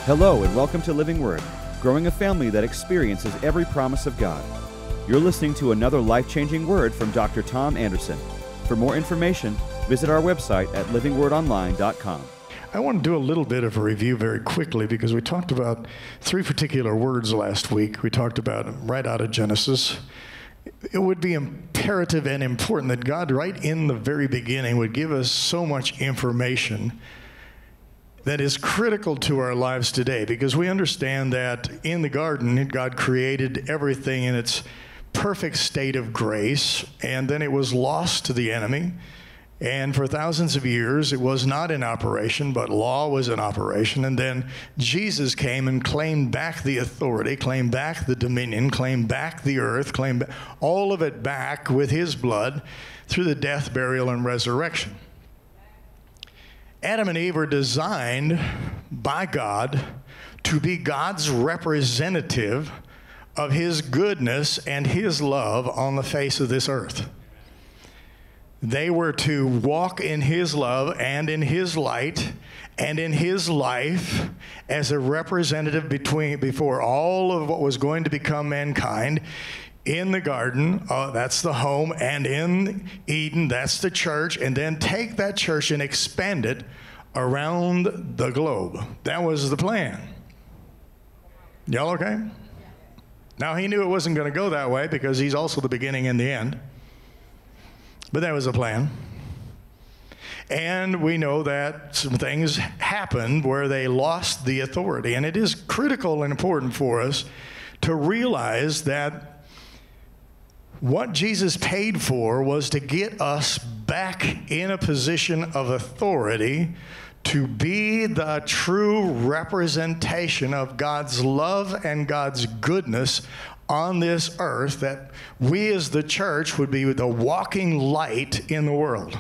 Hello and welcome to Living Word, growing a family that experiences every promise of God. You're listening to another life-changing word from Dr. Tom Anderson. For more information, visit our website at livingwordonline.com. I want to do a little bit of a review very quickly because we talked about three particular words last week. We talked about them right out of Genesis. It would be imperative and important that God, right in the very beginning, would give us so much information that is critical to our lives today, because we understand that in the garden, God created everything in its perfect state of grace, and then it was lost to the enemy. And for thousands of years, it was not in operation, but law was in operation. And then Jesus came and claimed back the authority, claimed back the dominion, claimed back the earth, claimed all of it back with his blood through the death, burial, and resurrection. Adam and Eve were designed by God to be God's representative of his goodness and his love on the face of this earth. They were to walk in his love and in his light and in his life as a representative before all of what was going to become mankind. In the garden, that's the home, and in Eden, that's the church, and then take that church and expand it around the globe. That was the plan. Y'all okay? Now, he knew it wasn't going to go that way because he's also the beginning and the end. But that was the plan. And we know that some things happened where they lost the authority. And it is critical and important for us to realize that what Jesus paid for was to get us back in a position of authority to be the true representation of God's love and God's goodness on this earth, that we as the church would be the walking light in the world.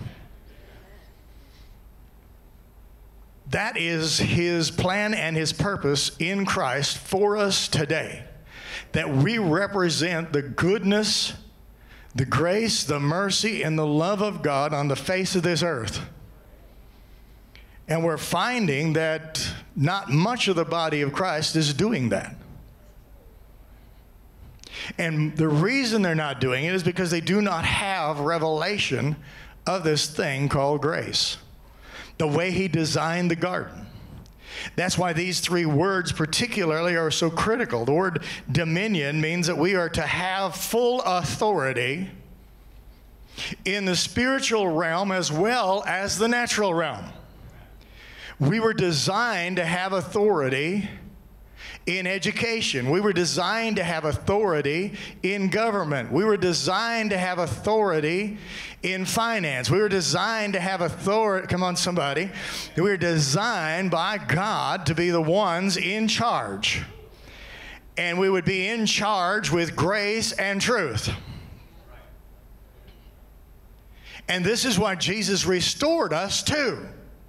That is his plan and his purpose in Christ for us today. That we represent the goodness, the grace, the mercy, and the love of God on the face of this earth. And we're finding that not much of the body of Christ is doing that. And the reason they're not doing it is because they do not have revelation of this thing called grace, the way he designed the garden. That's why these three words particularly are so critical. The word dominion means that we are to have full authority in the spiritual realm as well as the natural realm. We were designed to have authority in education. We were designed to have authority in government. We were designed to have authority in finance. We were designed to have authority. Come on, somebody. We were designed by God to be the ones in charge. And we would be in charge with grace and truth. And this is what Jesus restored us to.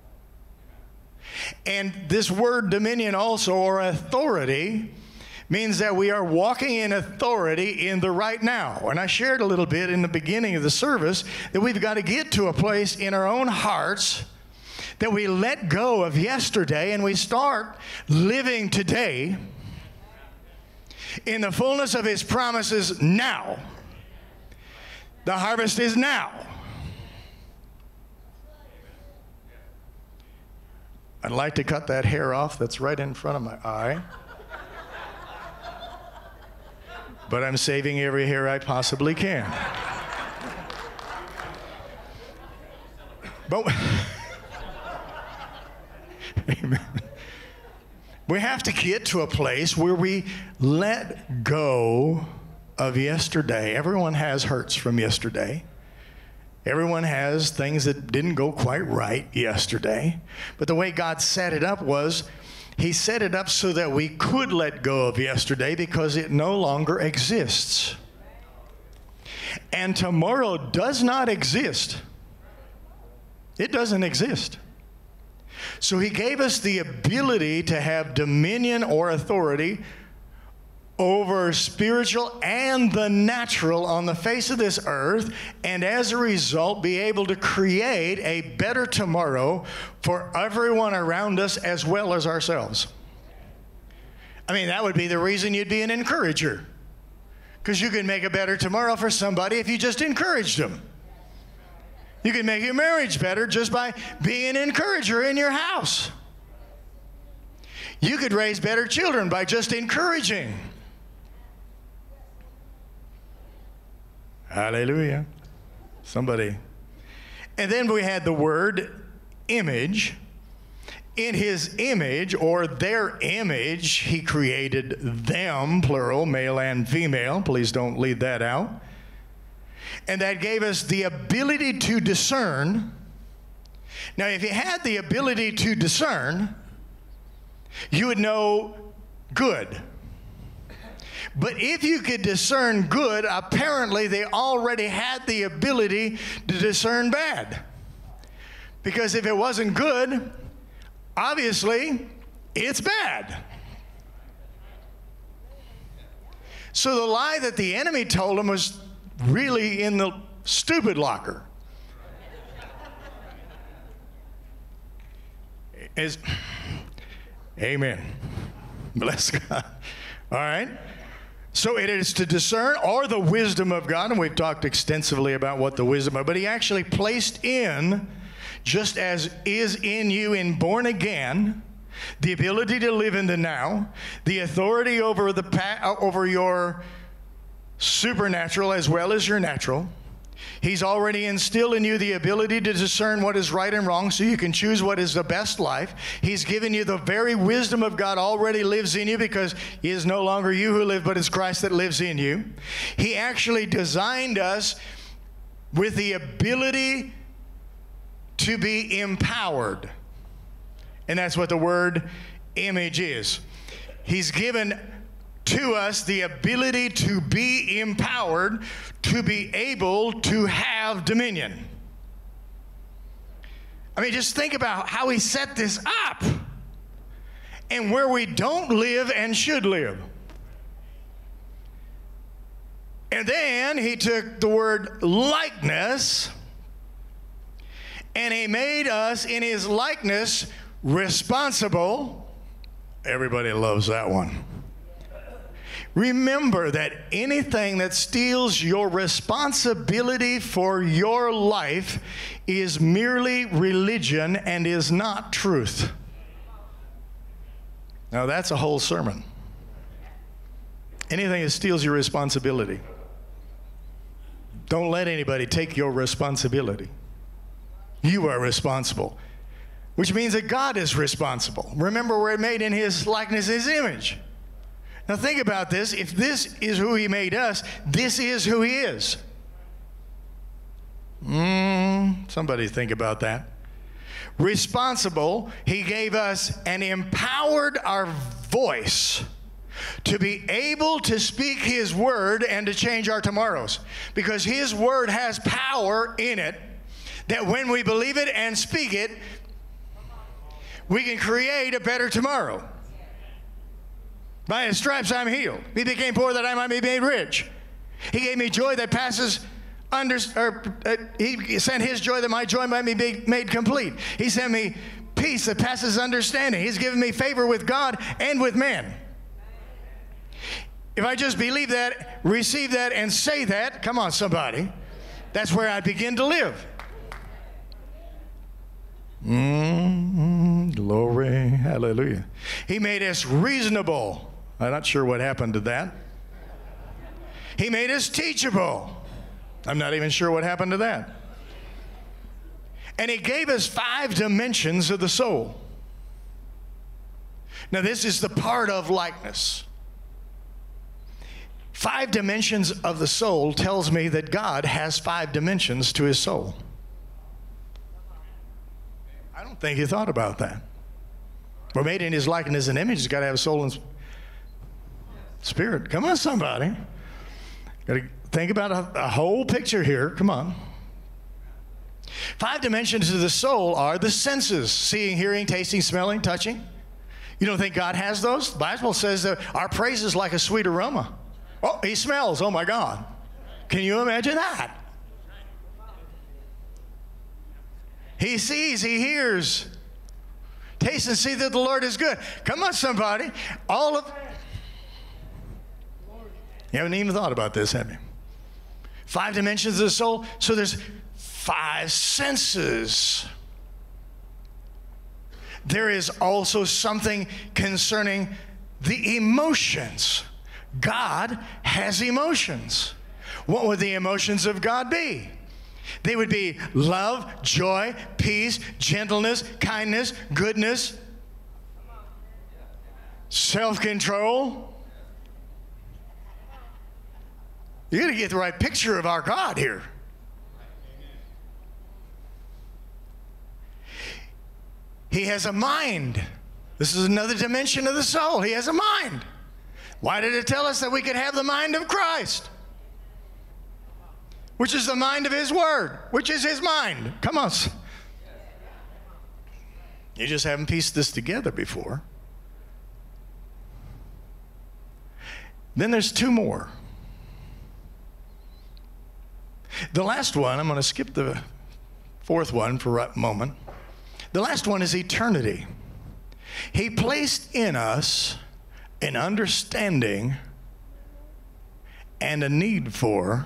And this word dominion also, or authority, means that we are walking in authority in the right now. And I shared a little bit in the beginning of the service that we've got to get to a place in our own hearts that we let go of yesterday and we start living today in the fullness of his promises now. The harvest is now. I'd like to cut that hair off that's right in front of my eye. But I'm saving every hair I possibly can. But we have to get to a place where we let go of yesterday. Everyone has hurts from yesterday. Everyone has things that didn't go quite right yesterday. But the way God set it up was, he set it up so that we could let go of yesterday because it no longer exists. And tomorrow does not exist. It doesn't exist. So he gave us the ability to have dominion or authority over spiritual and the natural on the face of this earth, and as a result be able to create a better tomorrow for everyone around us as well as ourselves. I mean, that would be the reason you'd be an encourager. Because you can make a better tomorrow for somebody if you just encouraged them. You can make your marriage better just by being an encourager in your house. You could raise better children by just encouraging. Hallelujah. Somebody. And then we had the word image. In his image, or their image, he created them, plural, male and female. Please don't leave that out. And that gave us the ability to discern. Now, if you had the ability to discern, you would know good. But if you could discern good, apparently they already had the ability to discern bad. Because if it wasn't good, obviously, it's bad. So the lie that the enemy told him was really in the stupid locker. Amen. Bless God. All right. So it is to discern, or the wisdom of God, and we've talked extensively about what the wisdom of, but he actually placed in, just as is in you in born again, the ability to live in the now, the authority over over your supernatural as well as your natural. He's already instilled in you the ability to discern what is right and wrong so you can choose what is the best life. He's given you the very wisdom of God already lives in you, because it is no longer you who live, but it's Christ that lives in you. He actually designed us with the ability to be empowered. And that's what the word image is. He's given to us the ability to be empowered, to be able to have dominion. I mean, just think about how he set this up and where we don't live and should live. And then he took the word likeness, and he made us in his likeness responsible. Everybody loves that one. Remember that anything that steals your responsibility for your life is merely religion and is not truth. Now that's a whole sermon. Anything that steals your responsibility. Don't let anybody take your responsibility. You are responsible, which means that God is responsible. Remember, we're made in his likeness, his image. Now think about this. If this is who he made us, this is who he is. Somebody think about that. Responsible, he gave us and empowered our voice to be able to speak his word and to change our tomorrows. Because his word has power in it that when we believe it and speak it, we can create a better tomorrow. By his stripes I'm healed. He became poor that I might be made rich. He gave me joy that passes he sent his joy that my joy might be made complete. He sent me peace that passes understanding. He's given me favor with God and with man. If I just believe that, receive that, and say that, come on somebody, that's where I begin to live. Glory, hallelujah. He made us reasonable. I'm not sure what happened to that. He made us teachable. I'm not even sure what happened to that. And he gave us 5 dimensions of the soul. Now this is the part of likeness. 5 dimensions of the soul tells me that God has 5 dimensions to his soul. I don't think he thought about that. We're made in his likeness and image. He's got to have a soul and spirit. Come on, somebody. Got to think about a whole picture here. Come on. 5 dimensions of the soul are the senses: seeing, hearing, tasting, smelling, touching. You don't think God has those? The Bible says that our praise is like a sweet aroma. Oh, he smells. Oh, my God. Can you imagine that? He sees, he hears. Taste and see that the Lord is good. Come on, somebody. You haven't even thought about this, have you? 5 dimensions of the soul. So there's 5 senses. There is also something concerning the emotions. God has emotions. What would the emotions of God be? They would be love, joy, peace, gentleness, kindness, goodness, self-control. You got to get the right picture of our God here. He has a mind. This is another dimension of the soul. He has a mind. Why did it tell us that we could have the mind of Christ? Which is the mind of His Word, which is His mind. Come on. You just haven't pieced this together before. Then there's 2 more. The last one, I'm going to skip the 4th one for a moment. The last one is eternity. He placed in us an understanding and a need for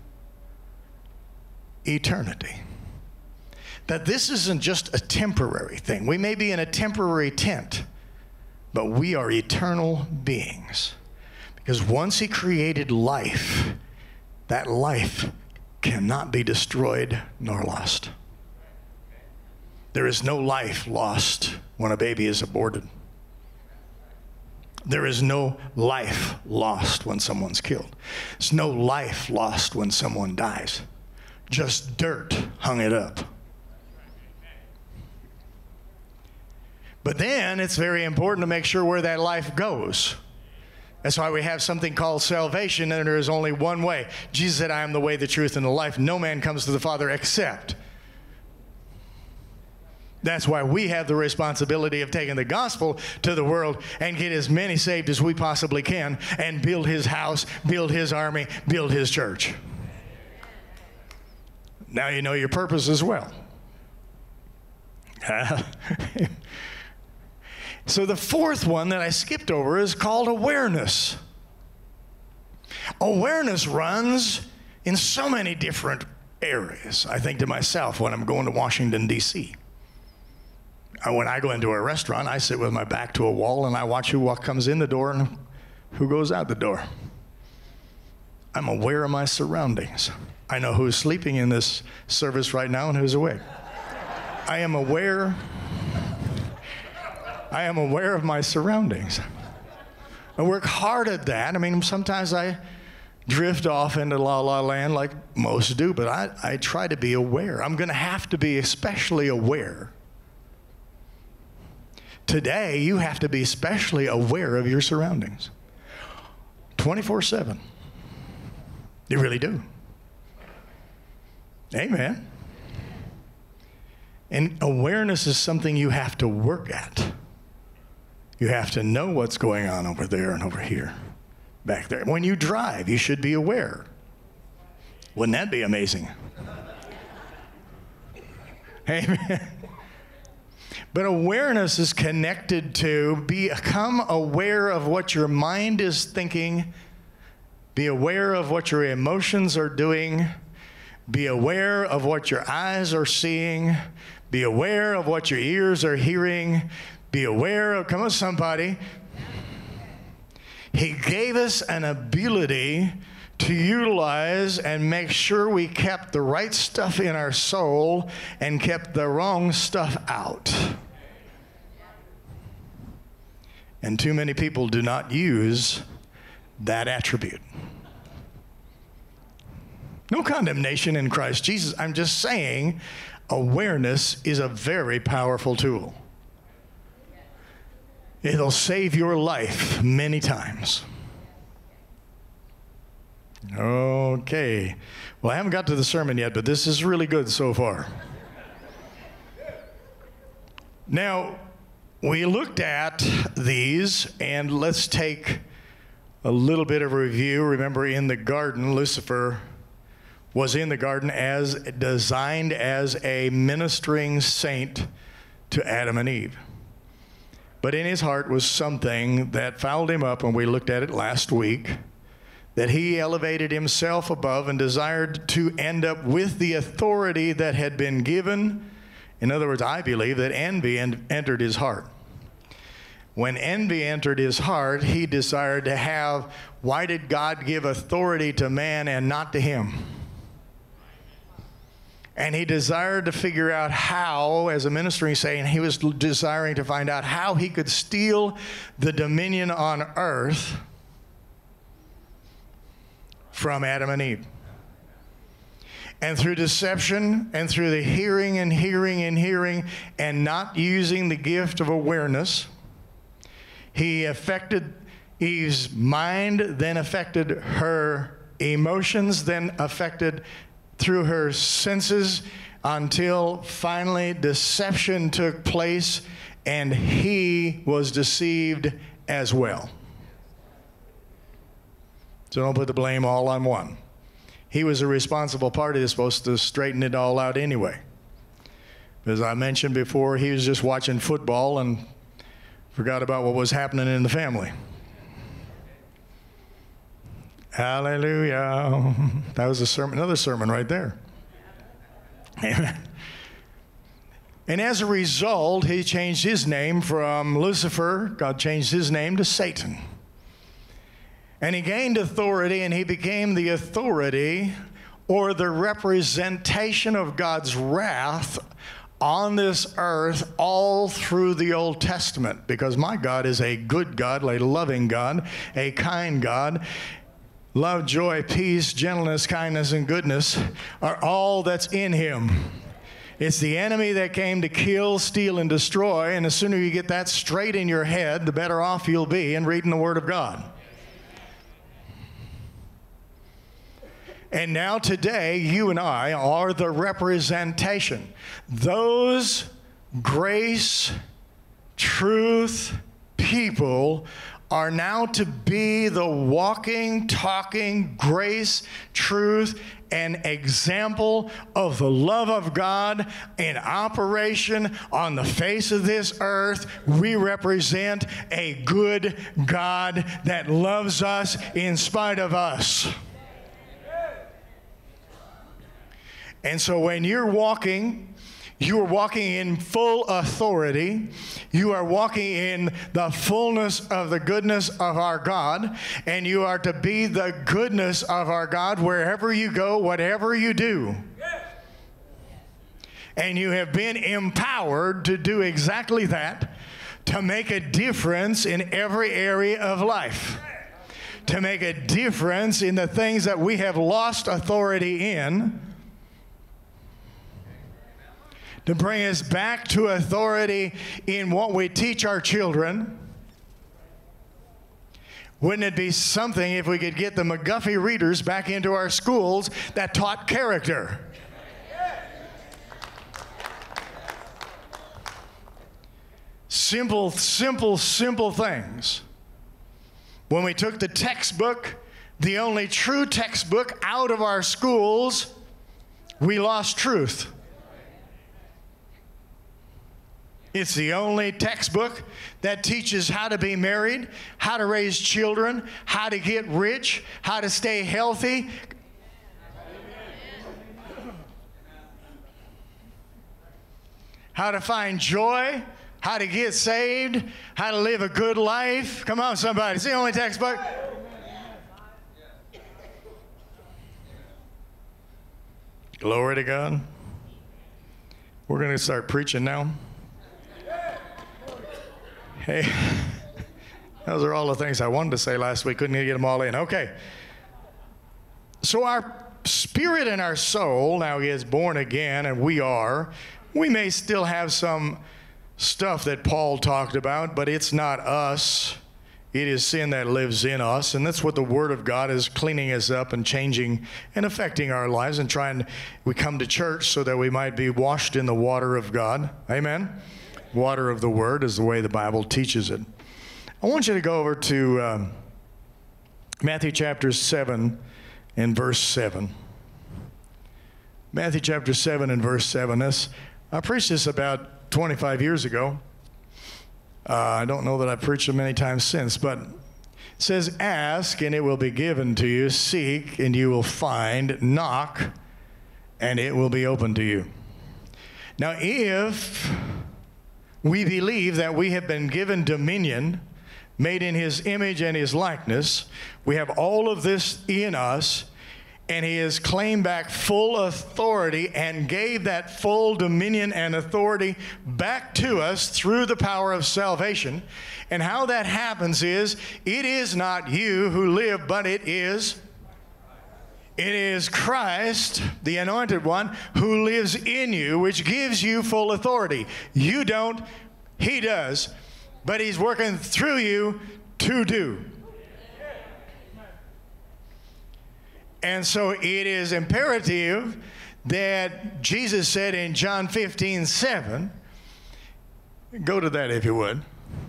eternity. That this isn't just a temporary thing. We may be in a temporary tent, but we are eternal beings. Because once He created life, that life cannot be destroyed nor lost. There is no life lost when a baby is aborted. There is no life lost when someone's killed. There's no life lost when someone dies. Just dirt hung it up. But then it's very important to make sure where that life goes. That's why we have something called salvation, and there is only one way. Jesus said, I am the way, the truth, and the life. No man comes to the Father except. That's why we have the responsibility of taking the gospel to the world and get as many saved as we possibly can and build His house, build His army, build His church. Now you know your purpose as well. So the 4th one that I skipped over is called awareness. Awareness runs in so many different areas. I think to myself when I'm going to Washington, D.C. When I go into a restaurant, I sit with my back to a wall and I watch who comes in the door and who goes out the door. I'm aware of my surroundings. I know who's sleeping in this service right now and who's awake. I am aware of my surroundings. I work hard at that. I mean, sometimes I drift off into la-la land like most do, but I try to be aware. I'm going to have to be especially aware. Today, you have to be especially aware of your surroundings. 24/7. You really do. Amen. And awareness is something you have to work at. You have to know what's going on over there and over here, back there. When you drive, you should be aware. Wouldn't that be amazing? Amen. But awareness is connected to become aware of what your mind is thinking, be aware of what your emotions are doing, be aware of what your eyes are seeing, be aware of what your ears are hearing, be aware of, come on somebody. He gave us an ability to utilize and make sure we kept the right stuff in our soul and kept the wrong stuff out. And too many people do not use that attribute. No condemnation in Christ Jesus. I'm just saying awareness is a very powerful tool. It'll save your life many times. Okay. Well, I haven't got to the sermon yet, but this is really good so far. Now, we looked at these, and let's take a little bit of a review. Remember, in the garden, Lucifer was in the garden as designed as a ministering saint to Adam and Eve. But in his heart was something that fouled him up, and we looked at it last week, that he elevated himself above and desired to end up with the authority that had been given. In other words, I believe that envy entered his heart. When envy entered his heart, he desired to have, why did God give authority to man and not to him? And he desired to figure out how, as a ministering saying, he was desiring to find out how he could steal the dominion on earth from Adam and Eve. And through deception and through the hearing and hearing and hearing and not using the gift of awareness, he affected Eve's mind, then affected her emotions, then affected through her senses, until finally deception took place and he was deceived as well. So don't put the blame all on one. He was a responsible party that's supposed to straighten it all out anyway. As I mentioned before, he was just watching football and forgot about what was happening in the family. Hallelujah. That was a sermon, another sermon right there. Amen. And as a result, he changed his name from Lucifer. God changed his name to Satan. And he gained authority, and he became the authority or the representation of God's wrath on this earth all through the Old Testament. Because my God is a good God, a loving God, a kind God. Love, joy, peace, gentleness, kindness, and goodness are all that's in him. It's the enemy that came to kill, steal, and destroy, and the sooner you get that straight in your head, the better off you'll be in reading the Word of God. And now today, you and I are the representation. Those grace, truth people are now to be the walking, talking grace, truth, and example of the love of God in operation on the face of this earth. We represent a good God that loves us in spite of us. And so when you're walking, you are walking in full authority. You are walking in the fullness of the goodness of our God. And you are to be the goodness of our God wherever you go, whatever you do. And you have been empowered to do exactly that, to make a difference in every area of life. To make a difference in the things that we have lost authority in, to bring us back to authority in what we teach our children. Wouldn't it be something if we could get the McGuffey readers back into our schools that taught character? Simple things. When we took the textbook, the only true textbook, out of our schools, we lost truth. It's the only textbook that teaches how to be married, how to raise children, how to get rich, how to stay healthy. How to find joy, how to get saved, how to live a good life. Come on, somebody. It's the only textbook. Glory to God. We're going to start preaching now. Hey, those are all the things I wanted to say last week. Couldn't get them all in. Okay. So our spirit and our soul now is born again, and we may still have some stuff that Paul talked about, but it's not us. It is sin that lives in us, and that's what the Word of God is cleaning us up and changing and affecting our lives, and we come to church so that we might be washed in the water of God. Amen? Water of the Word is the way the Bible teaches it. I want you to go over to Matthew chapter 7 and verse 7. Matthew chapter 7 and verse 7. I preached this about 25 years ago. I don't know that I've preached it many times since, but it says, ask and it will be given to you. Seek and you will find. Knock and it will be open to you. Now, if we believe that we have been given dominion, made in his image and his likeness, we have all of this in us, and he has claimed back full authority and gave that full dominion and authority back to us through the power of salvation. And how that happens is, it is not you who live, but it is Christ, the Anointed One, who lives in you, which gives you full authority. You don't, he does, but he's working through you to do. And so it is imperative that Jesus said in John 15:7, go to that if you would.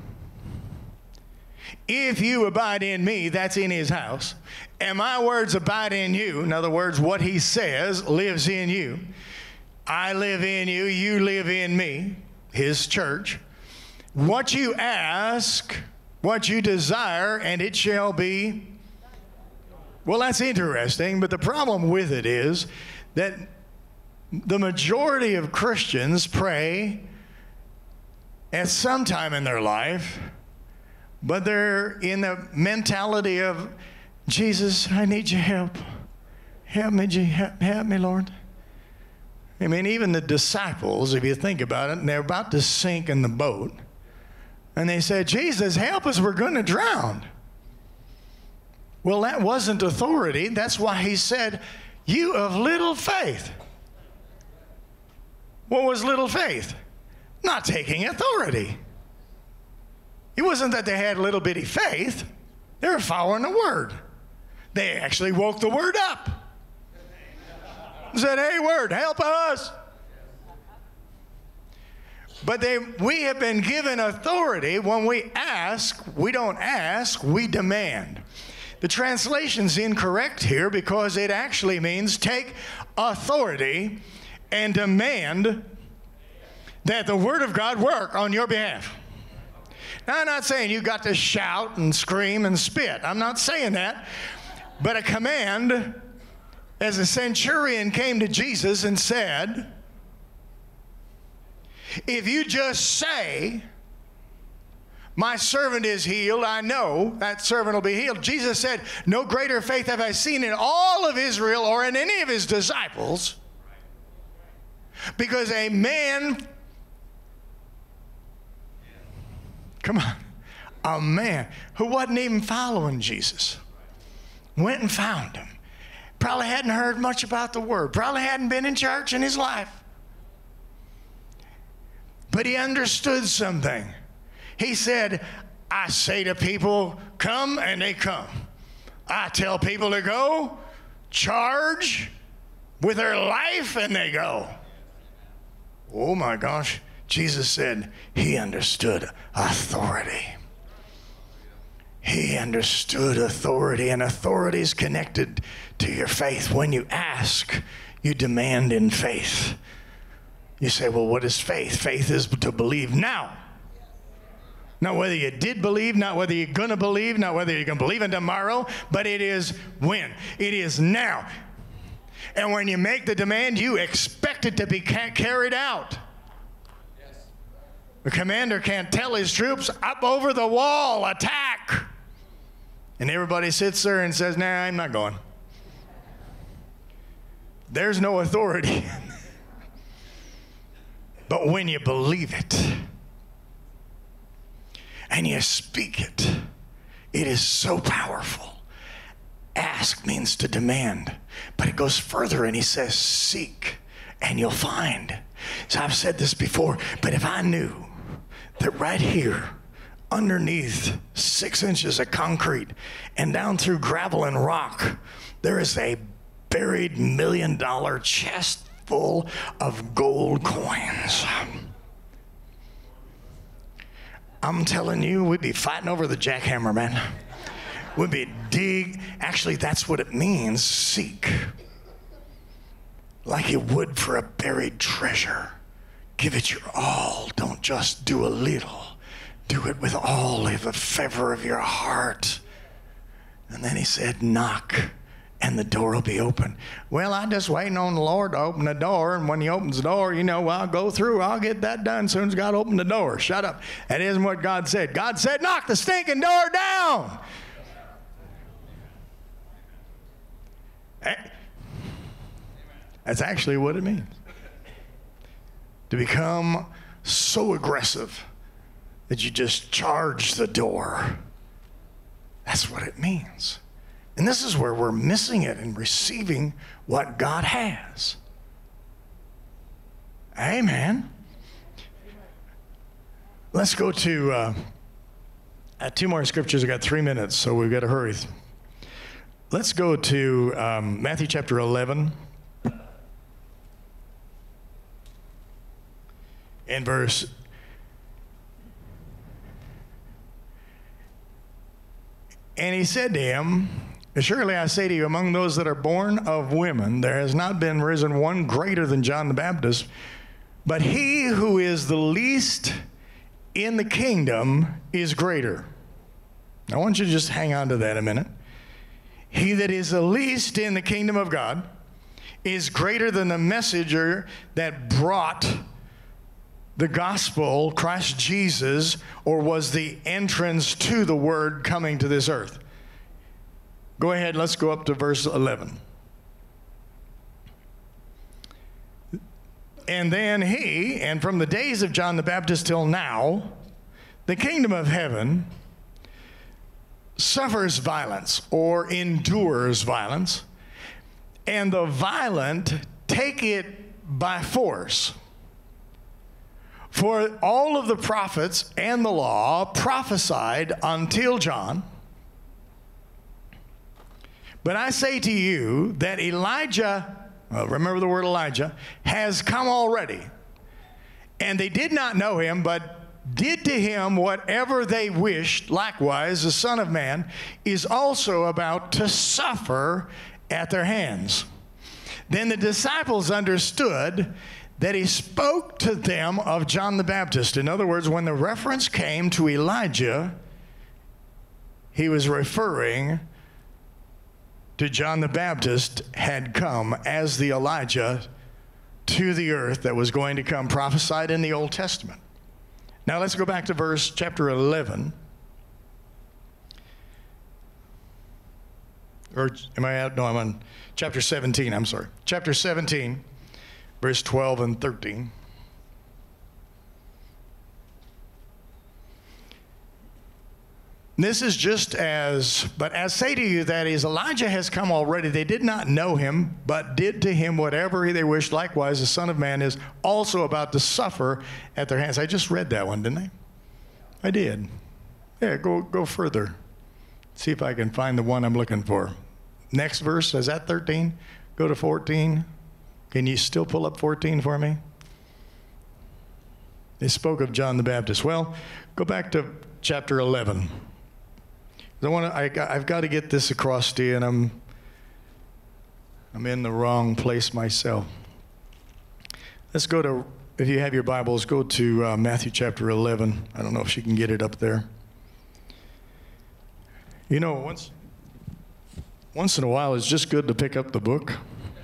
If you abide in me, that's in his house, and my words abide in you, in other words, what he says lives in you. I live in you, you live in me, his church. What you ask, what you desire, and it shall be. Well, that's interesting, but the problem with it is that the majority of Christians pray at some time in their life, but they're in the mentality of, Jesus, I need your help. Help me, help me, Lord. I mean, even the disciples, if you think about it, and they're about to sink in the boat, and they said, Jesus, help us, we're going to drown. Well, that wasn't authority. That's why he said, you of little faith. What was little faith? Not taking authority. It wasn't that they had little bitty faith. They were following the word. They actually woke the word up. Said, hey, word, help us. But we have been given authority. When we ask, we don't ask, we demand. The translation's incorrect here because it actually means take authority and demand that the Word of God work on your behalf. Now, I'm not saying you got to shout and scream and spit. I'm not saying that. But a command, as a centurion came to Jesus and said, if you just say, my servant is healed, I know that servant will be healed. Jesus said, no greater faith have I seen in all of Israel or in any of his disciples, because a man, come on, a man who wasn't even following Jesus went and found him. Probably hadn't heard much about the word, probably hadn't been in church in his life, but he understood something. He said, I say to people, come, and they come. I tell people to go, charge with their life, and they go. Oh my gosh. Jesus said he understood authority. He understood authority, and authority is connected to your faith. When you ask, you demand in faith. You say, well, what is faith? Faith is to believe now. Not whether you did believe, not whether you're going to believe, not whether you're going to believe in tomorrow, but it is when. It is now. And when you make the demand, you expect it to be carried out. Yes. The commander can't tell his troops, up over the wall, attack. And everybody sits there and says, nah, I'm not going. There's no authority. But when you believe it, and you speak it, it is so powerful. Ask means to demand, but it goes further, and he says, seek and you'll find. So I've said this before, but if I knew that right here, underneath 6 inches of concrete and down through gravel and rock, there is a buried $1 million chest full of gold coins, I'm telling you, we'd be fighting over the jackhammer, man. We'd be actually, that's what it means, seek. Like you would for a buried treasure. Give it your all. Don't just do a little. Do it with all of the fervor of your heart. And then he said, knock, and the door will be open. Well, I'm just waiting on the Lord to open the door, and when he opens the door, you know, well, I'll go through, I'll get that done as soon as God opened the door. Shut up. That isn't what God said. God said, knock the stinking door down. That's actually what it means. To become so aggressive that you just charge the door. That's what it means. And this is where we're missing it in receiving what God has. Amen. Let's go to two more scriptures. I got 3 minutes, so we've got to hurry. Let's go to Matthew chapter 11 and verse. And he said to him, surely I say to you, among those that are born of women, there has not been risen one greater than John the Baptist, but he who is the least in the kingdom is greater. I want you to just hang on to that a minute. He that is the least in the kingdom of God is greater than the messenger that brought the gospel, Christ Jesus, or was the entrance to the word coming to this earth. Go ahead, let's go up to verse 11. And then he, and from the days of John the Baptist till now, the kingdom of heaven suffers violence or endures violence, and the violent take it by force. For all of the prophets and the law prophesied until John. But I say to you that Elijah, remember the word Elijah, has come already. And they did not know him, but did to him whatever they wished. Likewise, the Son of Man is also about to suffer at their hands. Then the disciples understood that he spoke to them of John the Baptist. In other words, when the reference came to Elijah, he was referring to John the Baptist had come as the Elijah to the earth that was going to come, prophesied in the Old Testament. Now let's go back to chapter 11. Or am I out? No, I'm on chapter 17, I'm sorry. Chapter 17. Verse 12 and 13. This is just as, but as say to you that is, Elijah has come already. They did not know him, but did to him whatever they wished. Likewise, the Son of Man is also about to suffer at their hands. I just read that one, didn't I? I did. Yeah, go further. See if I can find the one I'm looking for. Next verse, is that 13? Go to 14. Can you still pull up 14 for me? They spoke of John the Baptist. Well, go back to chapter 11. I've got to get this across to you, and I'm in the wrong place myself. Let's go to, if you have your Bibles, go to Matthew chapter 11. I don't know if you can get it up there. You know, once in a while, it's just good to pick up the book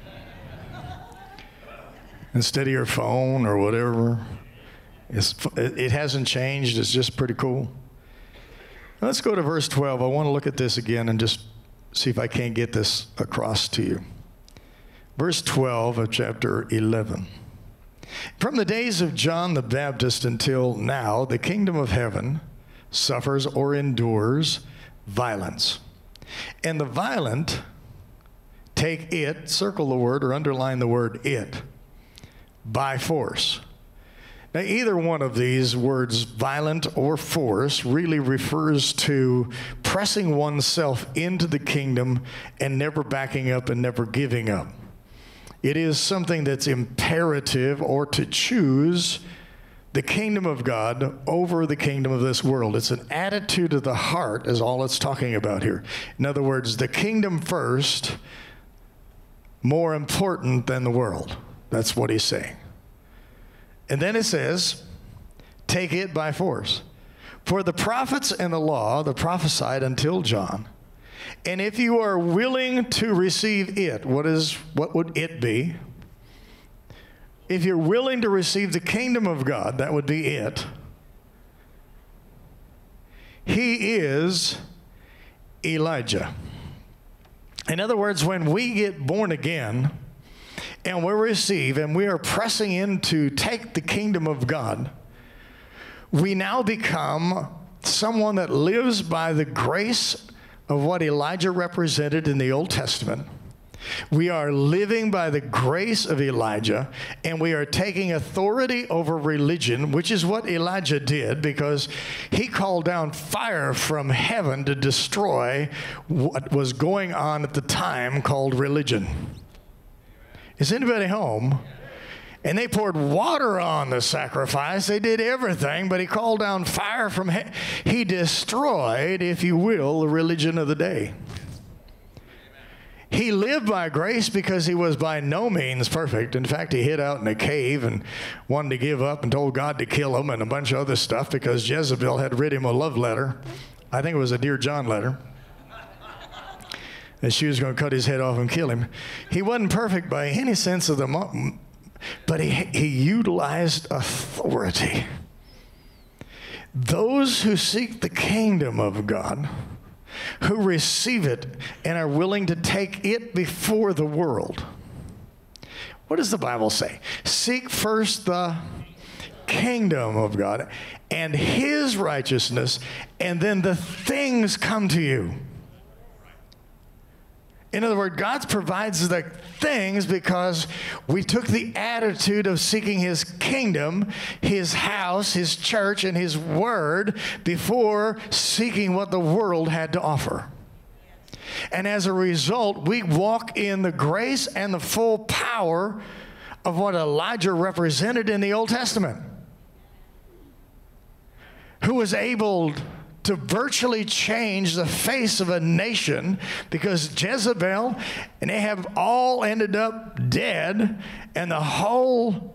instead of your phone or whatever. It hasn't changed. It's just pretty cool. Let's go to verse 12. I want to look at this again and just see if I can't get this across to you. Verse 12 of chapter 11. From the days of John the Baptist until now, the kingdom of heaven suffers or endures violence. And the violent take it, circle the word or underline the word it, by force. Now, either one of these words, violent or force, really refers to pressing oneself into the kingdom and never backing up and never giving up. It is something that's imperative, or to choose the kingdom of God over the kingdom of this world. It's an attitude of the heart is all it's talking about here. In other words, the kingdom first, more important than the world. That's what he's saying. And then it says, take it by force. For the prophets and the law, the prophesied until John. And if you are willing to receive it, what would it be? If you're willing to receive the kingdom of God, that would be it. He is Elijah. In other words, when we get born again and we receive and we are pressing in to take the kingdom of God, we now become someone that lives by the grace of what Elijah represented in the Old Testament. We are living by the grace of Elijah, and we are taking authority over religion, which is what Elijah did, because he called down fire from heaven to destroy what was going on at the time called religion. Is anybody home? And they poured water on the sacrifice. They did everything, but he called down fire from heaven. He destroyed, if you will, the religion of the day. He lived by grace because he was by no means perfect. In fact, he hid out in a cave and wanted to give up and told God to kill him and a bunch of other stuff because Jezebel had written him a love letter. I think it was a Dear John letter. And she was going to cut his head off and kill him. He wasn't perfect by any sense of the but he utilized authority. Those who seek the kingdom of God, who receive it and are willing to take it before the world. What does the Bible say? Seek first the kingdom of God and his righteousness, and then the things come to you. In other words, God provides the things because we took the attitude of seeking his kingdom, his house, his church, and his word before seeking what the world had to offer. And as a result, we walk in the grace and the full power of what Elijah represented in the Old Testament, who was able to virtually change the face of a nation, because Jezebel and Ahab all ended up dead, and the whole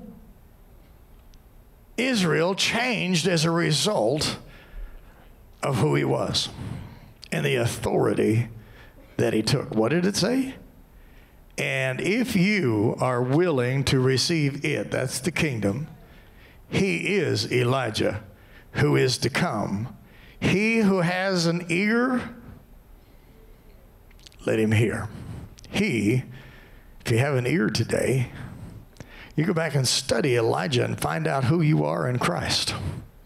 Israel changed as a result of who he was and the authority that he took. What did it say? And if you are willing to receive it, that's the kingdom, he is Elijah who is to come. He who has an ear, let him hear. If you have an ear today, you go back and study Elijah and find out who you are in Christ.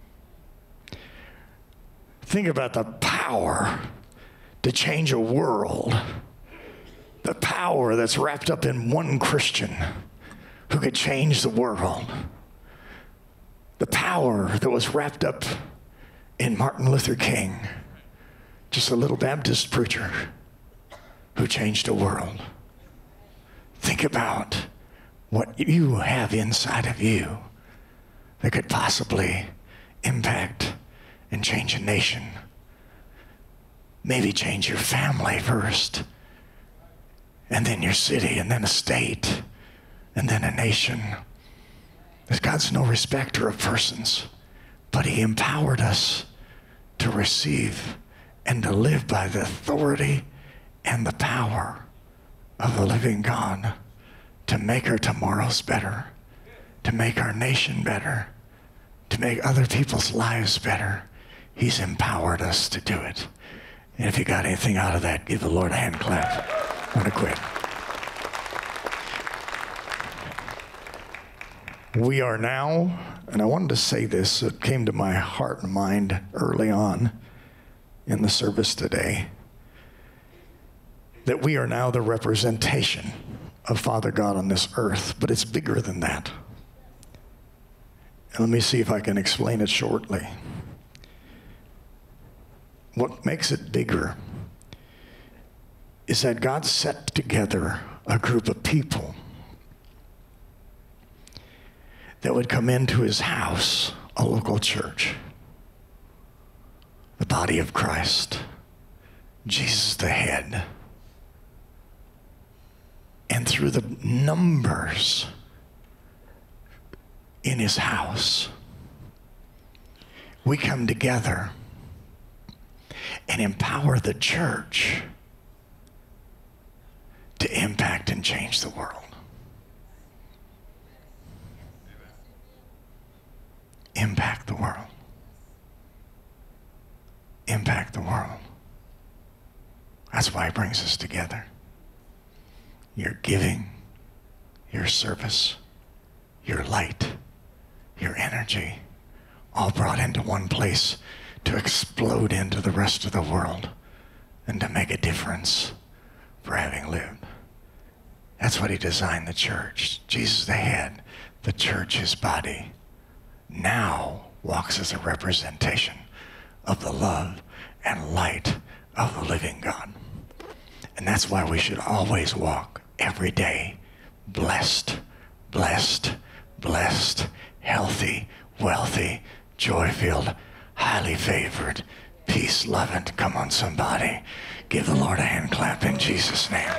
Think about the power to change a world. The power that's wrapped up in one Christian who could change the world. The power that was wrapped up in Martin Luther King, just a little Baptist preacher who changed the world. Think about what you have inside of you that could possibly impact and change a nation. Maybe change your family first, and then your city, and then a state, and then a nation. Because God's no respecter of persons. But he empowered us to receive and to live by the authority and the power of the living God to make our tomorrows better, to make our nation better, to make other people's lives better. He's empowered us to do it. And if you got anything out of that, give the Lord a hand clap. I'm going to quit. We are now, and I wanted to say this, it came to my heart and mind early on in the service today, that we are now the representation of Father God on this earth, but it's bigger than that. And let me see if I can explain it shortly. What makes it bigger is that God set together a group of people that would come into his house, a local church, the body of Christ, Jesus the head. And through the numbers in his house, we come together and empower the church to impact and change the world. Impact the world. Impact the world. That's why he brings us together. Your giving, your service, your light, your energy, all brought into one place to explode into the rest of the world and to make a difference for having lived. That's what he designed the church. Jesus the head, the church his body, now walks as a representation of the love and light of the living God. And that's why we should always walk every day blessed, blessed, blessed, healthy, wealthy, joy-filled, highly favored, peace-loving. Come on, somebody. Give the Lord a hand clap in Jesus' name.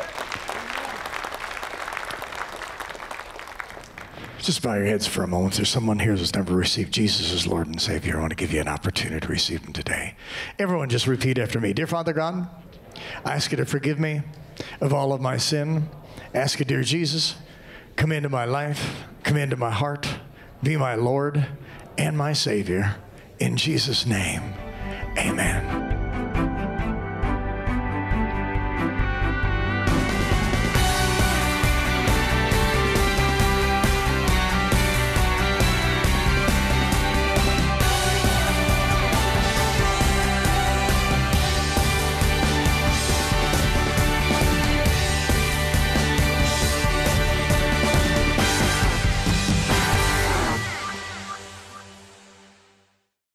Just bow your heads for a moment. If there's someone here who's never received Jesus as Lord and Savior, I want to give you an opportunity to receive him today. Everyone just repeat after me. Dear Father God, I ask you to forgive me of all of my sin. I ask you, dear Jesus, come into my life, come into my heart, be my Lord and my Savior. In Jesus' name, amen.